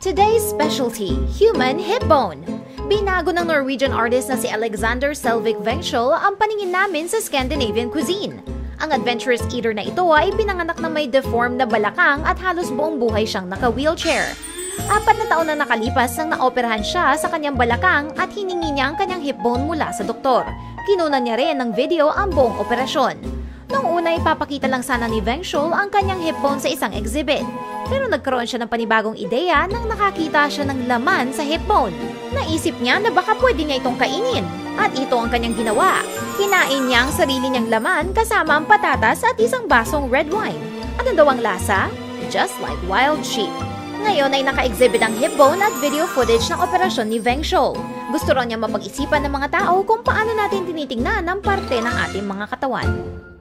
Today's specialty, human hip bone. Binago ng Norwegian artist na si Alexander Selvik Vengskjold ang paningin namin sa Scandinavian cuisine. Ang adventurous eater na ito ay pinanganak na may deformed na balakang at halos buong buhay siyang naka-wheelchair. 4 na taon na nakalipas nang naoperahan siya sa kanyang balakang at hiningi niya ang kanyang hip bone mula sa doktor. Kinunan niya rin ng video ang buong operasyon. Noong una ipapakita lang sana ni Vengskjold ang kanyang hip bone sa isang exhibit. Pero nagkaroon siya ng panibagong ideya nang nakakita siya ng laman sa hip bone. Naisip niya na baka pwede niya itong kainin. At ito ang kanyang ginawa. Kinain niya ang sarili niyang laman kasama ang patatas at isang basong red wine. Ano daw ang lasa? Just like wild sheep. Ngayon ay naka-exhibit ang hip bone at video footage ng operasyon ni Vengskjold. Gusto raw niya mapag-isipan ng mga tao kung paano natin tinitingnan ang parte ng ating mga katawan.